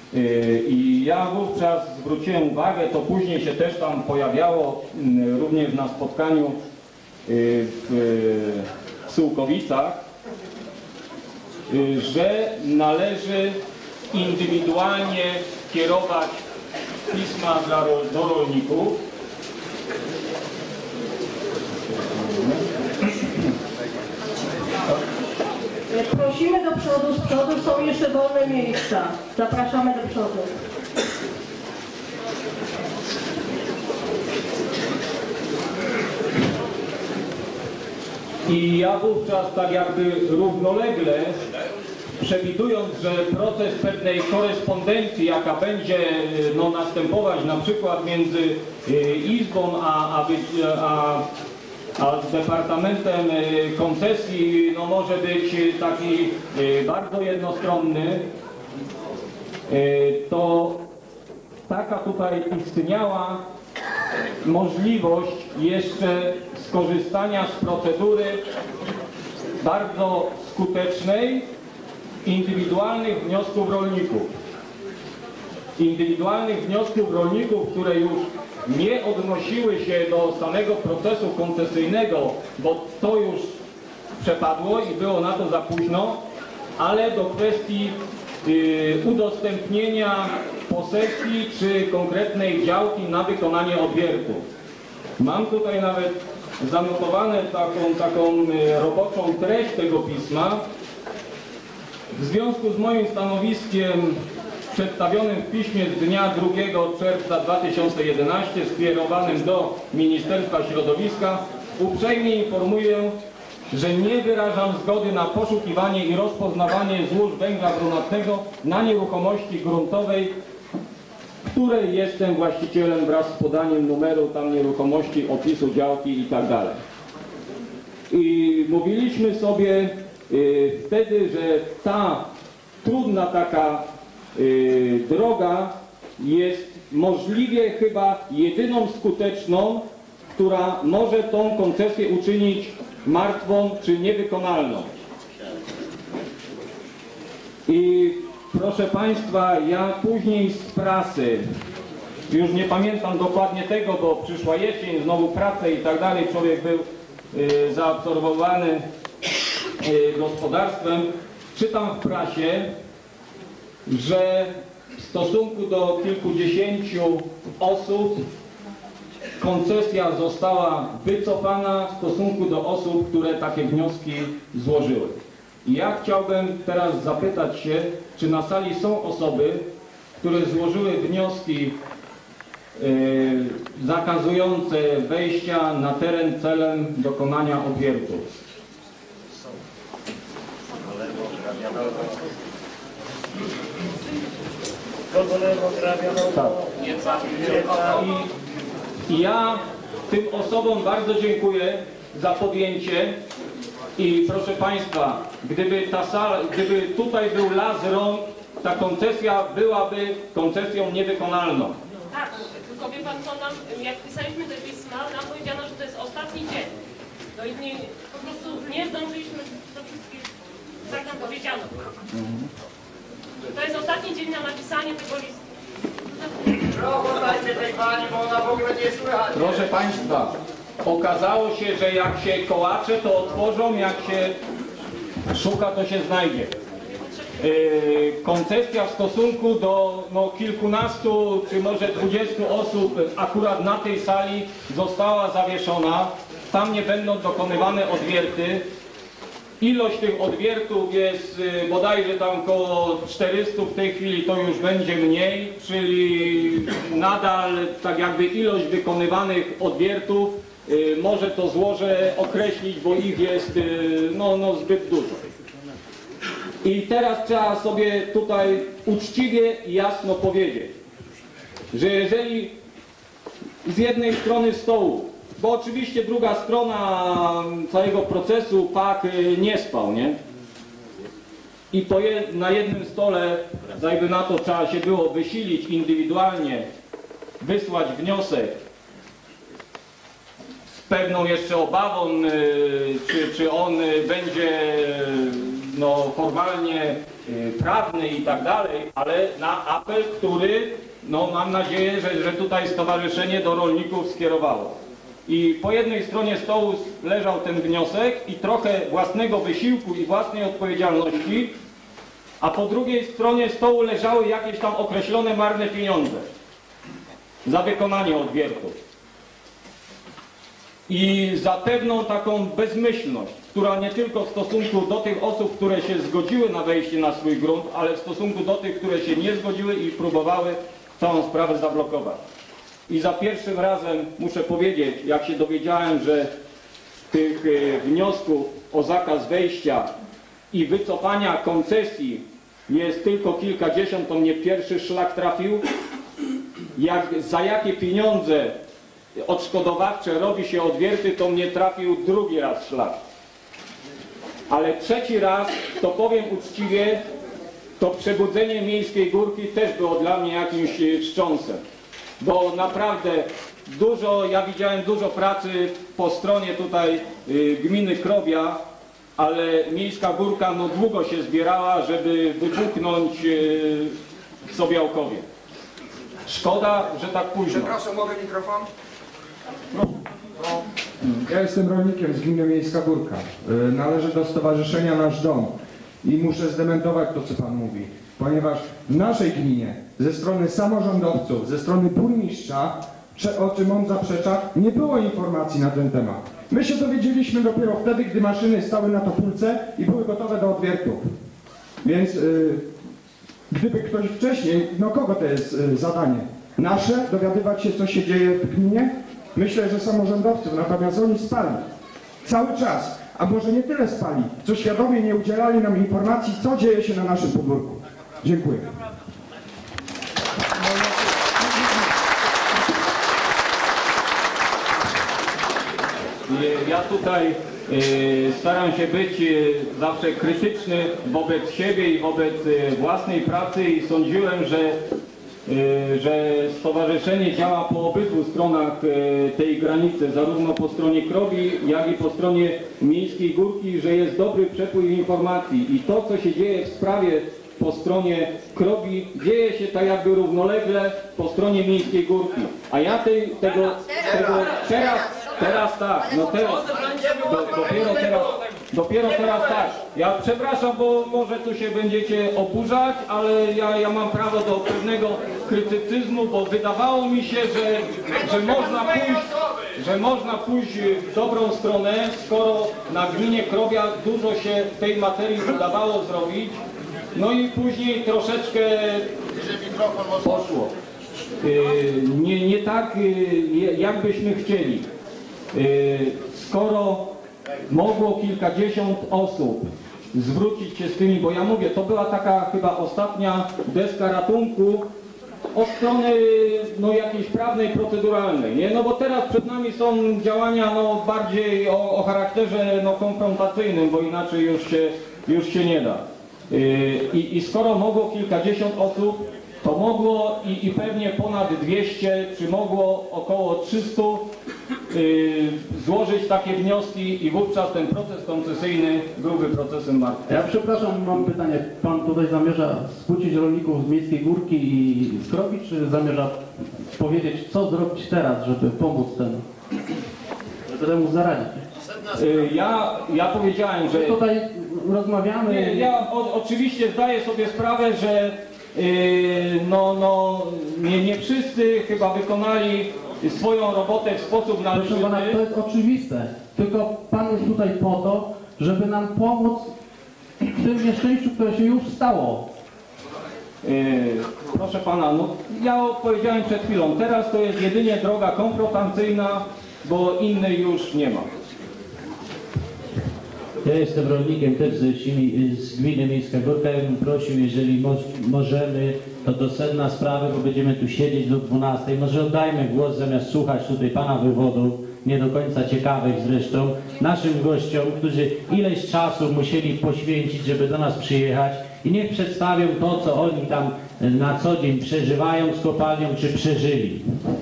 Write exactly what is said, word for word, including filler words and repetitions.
I ja wówczas zwróciłem uwagę, to później się też tam pojawiało również na spotkaniu w Sułkowicach, że należy indywidualnie kierować pisma dla, do rolników. Prosimy do przodu, z przodu są jeszcze wolne miejsca. Zapraszamy do przodu. I ja wówczas tak jakby równolegle, przewidując, że proces pewnej korespondencji, jaka będzie no, następować na przykład między Izbą a, a, a, a z Departamentem Koncesji, no, może być taki bardzo jednostronny, to taka tutaj istniała możliwość jeszcze skorzystania z procedury bardzo skutecznej indywidualnych wniosków rolników. Indywidualnych wniosków rolników, które już nie odnosiły się do samego procesu koncesyjnego, bo to już przepadło i było na to za późno, ale do kwestii y, udostępnienia posesji czy konkretnej działki na wykonanie odwiertu. Mam tutaj nawet zanotowane taką, taką roboczą treść tego pisma. W związku z moim stanowiskiem przedstawionym w piśmie z dnia drugiego czerwca dwa tysiące jedenastego skierowanym do Ministerstwa Środowiska uprzejmie informuję, że nie wyrażam zgody na poszukiwanie i rozpoznawanie złóż węgla brunatnego na nieruchomości gruntowej, której jestem właścicielem wraz z podaniem numeru tam nieruchomości, opisu działki i tak dalej. I mówiliśmy sobie y, wtedy, że ta trudna taka y, droga jest możliwie chyba jedyną skuteczną, która może tą koncesję uczynić martwą czy niewykonalną. I proszę Państwa, ja później z prasy, już nie pamiętam dokładnie tego, bo przyszła jesień, znowu prace i tak dalej, człowiek był y, zaabsorbowany y, gospodarstwem. Czytam w prasie, że w stosunku do kilkudziesięciu osób koncesja została wycofana w stosunku do osób, które takie wnioski złożyły. I ja chciałbym teraz zapytać się, czy na sali są osoby, które złożyły wnioski yy, zakazujące wejścia na teren celem dokonania odwiertu. Tak. I, I ja tym osobom bardzo dziękuję za podjęcie. I proszę Państwa, gdyby ta sala, gdyby tutaj był las rąk, ta koncesja byłaby koncesją niewykonalną. Tak, tylko wie Pan co, nam, jak pisaliśmy te pisma, nam powiedziano, że to jest ostatni dzień. No i nie, po prostu nie zdążyliśmy do wszystkich, tak nam powiedziano. To jest ostatni dzień na napisanie tego listu. Dajcie tej pani, bo ona w ogóle nie słychać. Proszę Państwa, okazało się, że jak się kołacze, to otworzą, jak się szuka, to się znajdzie. Yy, koncesja w stosunku do no, kilkunastu czy może dwudziestu osób akurat na tej sali została zawieszona. Tam nie będą dokonywane odwierty. Ilość tych odwiertów jest yy, bodajże tam około czterystu, w tej chwili to już będzie mniej, czyli nadal tak jakby ilość wykonywanych odwiertów yy, może to złoże określić, bo ich jest yy, no, no zbyt dużo. I teraz trzeba sobie tutaj uczciwie i jasno powiedzieć, że jeżeli z jednej strony stołu, bo oczywiście druga strona całego procesu P A K nie spał, nie? I to je, na jednym stole, jakby na to trzeba się było wysilić indywidualnie, wysłać wniosek z pewną jeszcze obawą, czy, czy on będzie no, formalnie y, prawny i tak dalej, ale na apel, który no mam nadzieję, że, że tutaj stowarzyszenie do rolników skierowało. I po jednej stronie stołu leżał ten wniosek i trochę własnego wysiłku i własnej odpowiedzialności, a po drugiej stronie stołu leżały jakieś tam określone marne pieniądze za wykonanie odwiertów. I za pewną taką bezmyślność, która nie tylko w stosunku do tych osób, które się zgodziły na wejście na swój grunt, ale w stosunku do tych, które się nie zgodziły i próbowały całą sprawę zablokować. I za pierwszym razem muszę powiedzieć, jak się dowiedziałem, że tych wniosków o zakaz wejścia i wycofania koncesji jest tylko kilkadziesiąt, to mnie pierwszy szlak trafił. Jak, za jakie pieniądze odszkodowawcze robi się odwierty, to mnie trafił drugi raz szlak. Ale trzeci raz, to powiem uczciwie, to przebudzenie Miejskiej Górki też było dla mnie jakimś wstrząsem. Bo naprawdę dużo, ja widziałem dużo pracy po stronie tutaj y, gminy Krobia, ale Miejska Górka no długo się zbierała, żeby wybuchnąć y, w Sobiałkowie. Szkoda, że tak późno. Przepraszam, mogę mikrofon? Ja jestem rolnikiem z gminy Miejska Górka. Y, Należę do Stowarzyszenia Nasz Dom i muszę zdementować to, co Pan mówi, ponieważ w naszej gminie ze strony samorządowców, ze strony burmistrza, o czym on zaprzecza, nie było informacji na ten temat. My się dowiedzieliśmy dopiero wtedy, gdy maszyny stały na topólce i były gotowe do odwiertów. Więc y, gdyby ktoś wcześniej, no kogo to jest y, zadanie? Nasze? Dowiadywać się, co się dzieje w gminie? Myślę, że samorządowców, natomiast oni spali cały czas, a może nie tyle spali, co świadomie nie udzielali nam informacji, co dzieje się na naszym podwórku. Dziękuję. Ja tutaj y, staram się być y, zawsze krytyczny wobec siebie i wobec y, własnej pracy i sądziłem, że, y, że stowarzyszenie działa po obydwu stronach y, tej granicy, zarówno po stronie Krobi, jak i po stronie Miejskiej Górki, że jest dobry przepływ informacji i to, co się dzieje w sprawie po stronie Krobi, dzieje się tak jakby równolegle po stronie Miejskiej Górki. A ja tej, tego, tego teraz, teraz tak, no teraz, do, dopiero teraz, dopiero teraz tak. Ja przepraszam, bo może tu się będziecie oburzać, ale ja, ja mam prawo do pewnego krytycyzmu, bo wydawało mi się, że, że można pójść, że można pójść w dobrą stronę, skoro na gminie Krobia dużo się w tej materii udawało zrobić. No i później troszeczkę poszło. Nie, nie tak, jak byśmy chcieli. Skoro mogło kilkadziesiąt osób zwrócić się z tymi, bo ja mówię, to była taka chyba ostatnia deska ratunku od strony no, jakiejś prawnej, proceduralnej, nie? No bo teraz przed nami są działania no, bardziej o, o charakterze no, konfrontacyjnym, bo inaczej już się, już się nie da. I, I skoro mogło kilkadziesiąt osób, to mogło i, i pewnie ponad dwieście, czy mogło około trzysta yy, złożyć takie wnioski i wówczas ten proces koncesyjny byłby procesem martwym. Ja przepraszam, mam pytanie. Pan tutaj zamierza skłócić rolników z Miejskiej Górki i z Krobi, czy zamierza powiedzieć, co zrobić teraz, żeby pomóc temu, żeby temu zaradzić? Yy, ja, ja powiedziałem, że... Tutaj rozmawiamy... Nie, ja o, oczywiście zdaję sobie sprawę, że Yy, no, no, nie, nie wszyscy chyba wykonali swoją robotę w sposób należyty. Proszę pana, to jest oczywiste. Tylko pan jest tutaj po to, żeby nam pomóc w tym nieszczęściu, które się już stało. Yy, proszę pana, no, ja powiedziałem przed chwilą, teraz to jest jedynie droga konfrontacyjna, bo innej już nie ma. Ja jestem rolnikiem też ze wsi, z gminy Miejska Górka. Ja bym prosił, jeżeli mo możemy, to do sedna sprawy, bo będziemy tu siedzieć do dwunastej. Może oddajmy głos, zamiast słuchać tutaj pana wywodów, nie do końca ciekawych zresztą, naszym gościom, którzy ileś czasu musieli poświęcić, żeby do nas przyjechać i niech przedstawią to, co oni tam na co dzień przeżywają z kopalnią, czy przeżyli.